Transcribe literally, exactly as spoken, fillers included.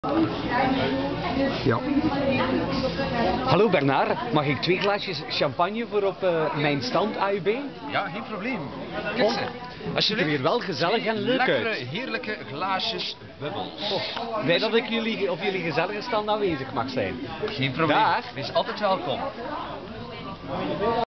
Ja. Hallo Bernard, mag ik twee glaasjes champagne voor op uh, mijn stand A U B? Ja, geen probleem. Kijk ze. Het ziet er weer wel gezellig en leuk lekkere, uit. heerlijke glaasjes bubbels. Oh, blij dat ik jullie op jullie gezellige stand aanwezig mag zijn. Geen probleem. Dag. Wees altijd welkom.